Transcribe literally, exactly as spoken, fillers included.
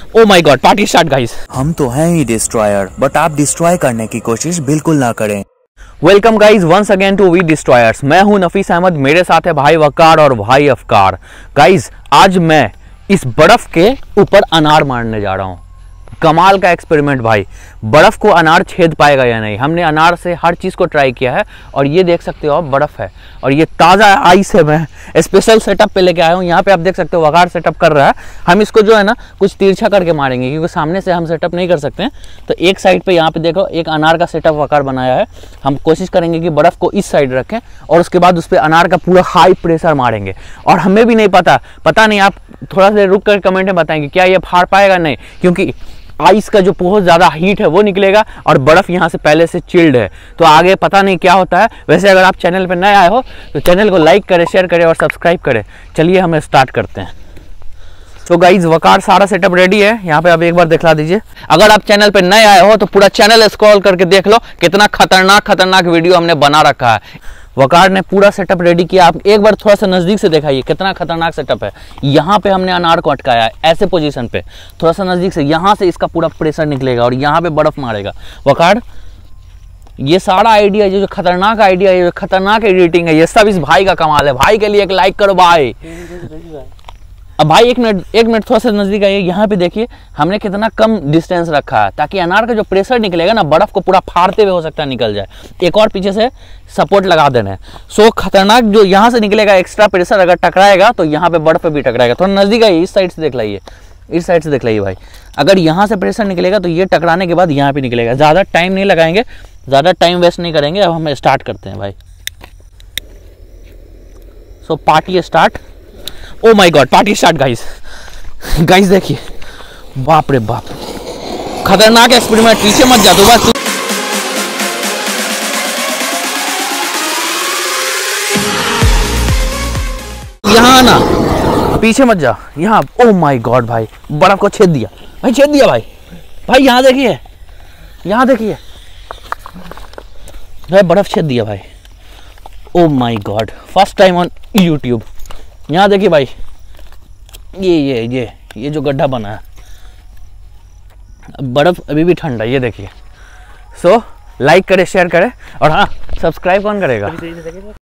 O my god, party start guys. हम तो हैं ही डिस्ट्रॉयर, बट आप डिस्ट्रॉय करने की कोशिश बिल्कुल ना करें। Welcome guys once again to we destroyers. मैं हूं नफीस अहमद, मेरे साथ है भाई वकार और भाई अफकार। गाइज आज मैं इस बर्फ के ऊपर अनार मारने जा रहा हूं। कमाल का एक्सपेरिमेंट भाई, बर्फ को अनार छेद पाएगा या नहीं। हमने अनार से हर चीज़ को ट्राई किया है और ये देख सकते हो आप बर्फ है और ये ताज़ा आइस है। मैं स्पेशल सेटअप पे लेके आया हूँ। यहाँ पे आप देख सकते हो वकार सेटअप कर रहा है। हम इसको जो है ना कुछ तिरछा करके मारेंगे क्योंकि सामने से हम सेटअप नहीं कर सकते हैं। तो एक साइड पे यहाँ पे देखो एक अनार का सेटअप वकार बनाया है। हम कोशिश करेंगे कि बर्फ को इस साइड रखें और उसके बाद उस पर अनार का पूरा हाई प्रेशर मारेंगे। और हमें भी नहीं पता पता नहीं आप थोड़ा सा रुक कर कमेंट में बताएंगे क्या ये फाड़ पाएगा नहीं, क्योंकि आइस का जो बहुत ज़्यादा हीट है वो निकलेगा और बर्फ़ यहाँ से पहले से चिल्ड है। तो आगे पता नहीं क्या होता है। वैसे अगर आप चैनल पर नए आए हो तो चैनल को लाइक करें, शेयर करें और सब्सक्राइब करें। चलिए हम स्टार्ट करते हैं। तो गाइज वकार सारा सेटअप रेडी है। यहाँ पे आप एक बार दिखला दीजिए। अगर आप चैनल पर नए आए हो तो पूरा चैनल स्क्रॉल करके देख लो कितना खतरनाक खतरनाक वीडियो हमने बना रखा है। वकार ने पूरा सेटअप रेडी किया। आप एक बार थोड़ा सा नज़दीक से दिखाइए कितना खतरनाक सेटअप है। यहाँ पे हमने अनार को अटकाया है ऐसे पोजीशन पे, थोड़ा सा नज़दीक से। यहाँ से इसका पूरा प्रेशर निकलेगा और यहाँ पे बर्फ़ मारेगा। वकार ये सारा आइडिया, ये जो खतरनाक आइडिया है, जो खतरनाक एडिटिंग है, ये सब इस भाई का कमाल है। भाई के लिए एक लाइक करो भाई। अब भाई एक मिनट एक मिनट थोड़ा सा नजदीक आइए। यहाँ पे देखिए हमने कितना कम डिस्टेंस रखा है ताकि अनार का जो प्रेशर निकलेगा ना बर्फ को पूरा फाड़ते हुए हो सकता है निकल जाए। एक और पीछे से सपोर्ट लगा देना है। सो खतरनाक जो यहाँ से निकलेगा एक्स्ट्रा प्रेशर अगर टकराएगा तो यहाँ पे बर्फ पे भी टकराएगा। थोड़ा नजदीक आइए, इस साइड से देख लाइए, इस साइड से देख लाइए भाई। अगर यहाँ से प्रेशर निकलेगा तो ये टकराने के बाद यहाँ पे निकलेगा। ज़्यादा टाइम नहीं लगाएंगे, ज़्यादा टाइम वेस्ट नहीं करेंगे। अब हम स्टार्ट करते हैं भाई। So party start. Oh my god, party start guys. Guys देखिए, बाप रे बाप, खतरनाक एक्सपेरिमेंट। पीछे मत जा, दो बार यहाँ आना, पीछे मत जा, यहाँ। ओ माय गॉड भाई, बर्फ को छेद दिया भाई, छेद दिया भाई। भाई यहाँ देखिए, यहाँ देखिए भाई, बर्फ छेद दिया भाई। Oh my god, first time on YouTube. यहाँ देखिए भाई, ये ये ये ये जो गड्ढा बना है, बर्फ अभी भी ठंडा है, ये देखिए। सो लाइक करें, शेयर करें और हाँ सब्सक्राइब कौन करेगा।